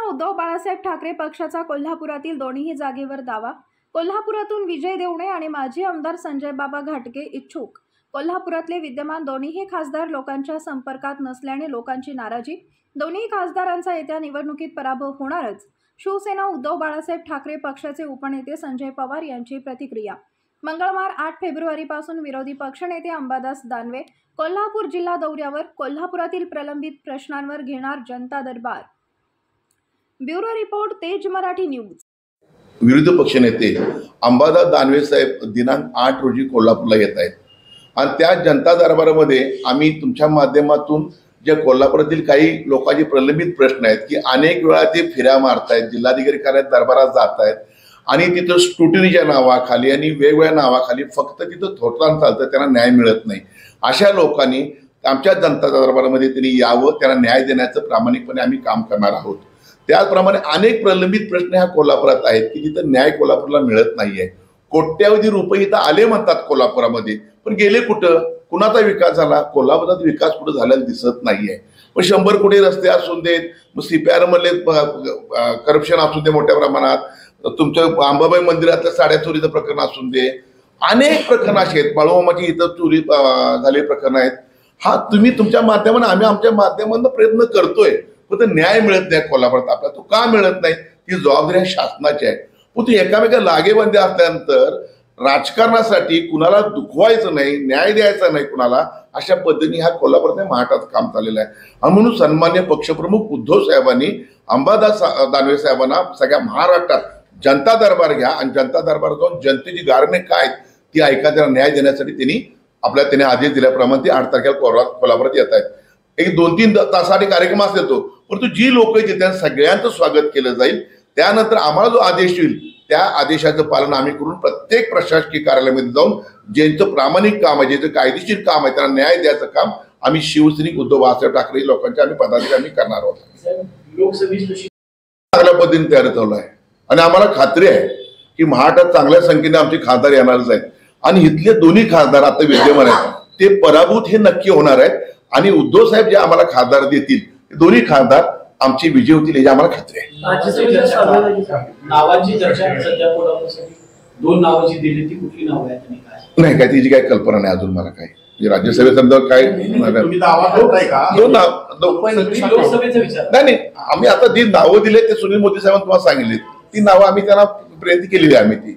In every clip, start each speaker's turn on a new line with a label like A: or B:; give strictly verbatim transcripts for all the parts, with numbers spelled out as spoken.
A: उद्धव बाळासाहेब ठाकरे पक्षाचा कोल्हापुरातील दोन्ही जागेवर दावा। कोल्हापुरातून विजय देवणे आणि माजी आमदार संजय बाबा घाटगे इच्छुक। कोल्हापुरातले विद्यमान दोन्ही खासदार लोकांच्या संपर्कात नसल्याने लोकांची नाराजी। दोन्ही खासदारांचा येत्या निवडणुकीत पराभव होणारच। शिवसेना उद्धव बाळासाहेब ठाकरे पक्षाचे उपनेते संजय पवार यांची प्रतिक्रिया। मंगळवार आठ फेब्रुवारी पासून विरोधी पक्षनेते अंबादास दानवे कोल्हापूर जिल्हा दौऱ्यावर। कोल्हापुरातील प्रलंबित प्रश्नांवर घेणार जनता दरबार। ब्युरो रिपोर्ट, तेज मराठी न्यूज।
B: विरोधी पक्षनेते अंबादास दानवे साहेब दिनांक आठ रोजी कोल्हापूरला येत आहेत आणि त्या जनता दरबारामध्ये आम्ही तुमच्या माध्यमातून जे कोल्हापुरातील काही लोकांचे प्रलंबित प्रश्न आहेत की अनेक वेळा ते फिर्या मारतायत, जिल्हाधिकारी कार्यालयात दरबारात जात आहेत आणि तिथं स्क्रुटिनीच्या नावाखाली आणि वेगवेगळ्या नावाखाली फक्त तिथं थोटान चालतं, त्यांना न्याय मिळत नाही। अशा लोकांनी आमच्या जनता दरबारामध्ये त्यांनी यावं, त्यांना न्याय देण्याचं प्रामाणिकपणे आम्ही काम करणार आहोत। त्याचप्रमाणे अनेक प्रलंबित प्रश्न ह्या कोल्हापुरात आहेत की जिथं न्याय कोल्हापूरला मिळत नाहीये। कोट्यावधी रुपये इथं आले म्हणतात कोल्हापुरामध्ये, पण गेले कुठं? कुणाचा विकास झाला? कोल्हापुरात विकास कुठं झालेला दिसत नाहीये। पण शंभर कोटी रस्ते असून देत, मग सीपीआर मधले करप्शन असून दे मोठ्या प्रमाणात, तुमचं अंबाबाई मंदिरातल्या साड्या चोरीचं प्रकरण असून दे, अनेक प्रकरण असे आहेत। बाळूमामाची इथं चोरी झालेली प्रकरण आहेत। हा तुम्ही तुमच्या माध्यमाने, आम्ही आमच्या माध्यमातून प्रयत्न करतोय, पण न्याय मिळत नाही कोल्हापुरात। आपल्याला तो का मिळत नाही? ती जबाबदारी शासनाची आहे। पण ती एकामेका लागेबंदी असल्यानंतर राजकारणासाठी कुणाला दुखवायचं नाही, न्याय द्यायचा नाही कुणाला, अशा पद्धतीने ह्या कोल्हापुरात महाराष्ट्रात काम चाललेलं आहे। आणि म्हणून सन्मान्य पक्षप्रमुख उद्धव साहेबांनी अंबादास दानवे साहेबांना सगळ्या महाराष्ट्रात जनता दरबार घ्या आणि जनता दरबार जाऊन जनतेची गारणे काय ती ऐका, त्यांना न्याय देण्यासाठी त्यांनी आपल्या त्याने आदेश दिल्याप्रमाणे ते आठ तारखेला कोल्हापुरात येत आहेत। एक दोन तीन तासासाठी कार्यक्रम असतो तो, परंतु जी लोक येते त्यांना सगळ्यांचं स्वागत केलं जाईल। त्यानंतर आम्हाला जो आदेश येईल त्या आदेशाचं पालन आम्ही करून प्रत्येक प्रशासकीय कार्यालयामध्ये जाऊन ज्यांचं प्रामाणिक काम आहे, ज्यांचं कायदेशीर काम आहे, त्यांना न्याय द्यायचं काम आम्ही शिवसैनिक उद्धव बाळासाहेब ठाकरे लोकांच्या आम्ही पदाधिकारी आम्ही करणार आहोत। लोकसभेची चांगल्या पद्धतीने तयार चालू आहे आणि आम्हाला खात्री आहे की महाराष्ट्रात चांगल्या संख्येने आमचे खासदार येणारच आहेत आणि इथले दोन्ही खासदार आता विद्यमान आहेत ते पराभूत हे नक्की होणार आहेत आणि उद्धव साहेब जे आम्हाला खासदार देतील ते दोन्ही खासदार आमची विजय होतील याची आम्हाला खात्री आहे।
C: नावाची चर्चा सध्या कोल्हापूरसाठी दोन नावं जी दिली ती कुठली नाव आहेत आणि काय?
B: नाही, काय तिची काही कल्पना नाही अजून मला काय राज्यसभेसंदर्भात काय दोन नाही नाही आम्ही आता जी नावं दिले ते सुनील मोदी साहेबांनी तुम्हाला सांगितले, ती नावं आम्ही त्यांना प्रेरित केलेली आहे। आम्ही ती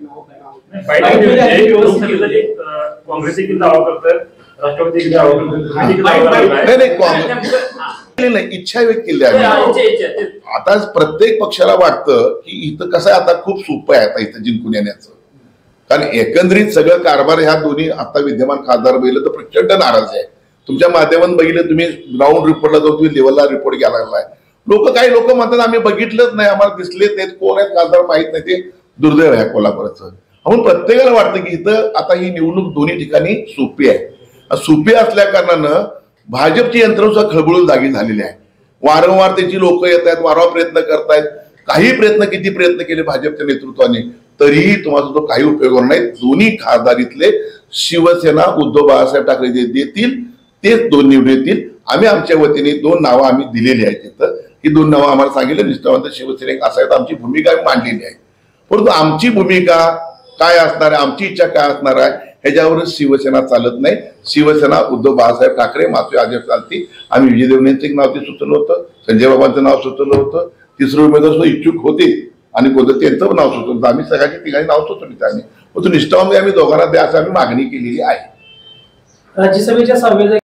B: नाही इच्छा व्यक्त केली आहे। आता प्रत्येक पक्षाला वाटतं की इथं कसं आहे, आता खूप सोपं आहे आता इथं जिंकून येण्याचं, कारण एकंदरीत सगळं कारभार ह्या दोन्ही आता विद्यमान खासदार बघितलं तर प्रचंड नाराज आहे। तुमच्या माध्यमातून बघितलं, तुम्ही ग्राउंड रिपोर्टला जाऊन तुम्ही लेवलला रिपोर्ट घ्यायला लागलाय। लोक काही लोक म्हणतात आम्ही बघितलंच नाही, आम्हाला दिसलेच नाहीत, कोण आहेत खासदार माहित नाही, ते दुर्दैव आहे कोल्हापुराचं। म्हणून प्रत्येकाला वाटतं की इथं आता ही निवडणूक दोन्ही ठिकाणी सोपी आहे। सोपी असल्या कारणानं भाजपची यंत्रणा खळबळून जागी झालेली आहे। वारंवार त्याची लोक येत आहेत, वारंवार प्रयत्न करतायत, काही प्रयत्न किती प्रयत्न केले भाजपच्या नेतृत्वाने तरीही तुम्हाला तो काही उपयोग होणार नाही। दोन्ही खासदारीतले शिवसेना उद्धव बाळासाहेब ठाकरे जे देतील तेच दोन निवडून येतील। आम्ही आमच्या वतीने दोन नावं आम्ही दिलेली आहेत तिथं, ही दोन नावं आम्हाला सांगितलं निष्ठावंत शिवसैनिक असायत, आमची भूमिका मांडलेली आहे। परंतु आमची भूमिका काय असणार आहे, आमची इच्छा काय असणार आहे ह्याच्यावरच शिवसेना चालत नाही। शिवसेना उद्धव बाळासाहेब ठाकरे मात्र आदेश चालती। आम्ही विजय देवणेंचं एक नाव ते सुचवलं होतं, संजय बाबांचं नाव सुचवलं होतं, तिसरं उमेदवार इच्छुक होते आणि कोणतं त्यांचं नाव सुचवलं होतं। आम्ही सगळ्यांची तिघांनी नाव सुचवली आम्ही, परंतु निष्ठावंत आम्ही दोघांना द्या असं आम्ही मागणी केलेली आहे।
C: राज्यसभेच्या सहाव्या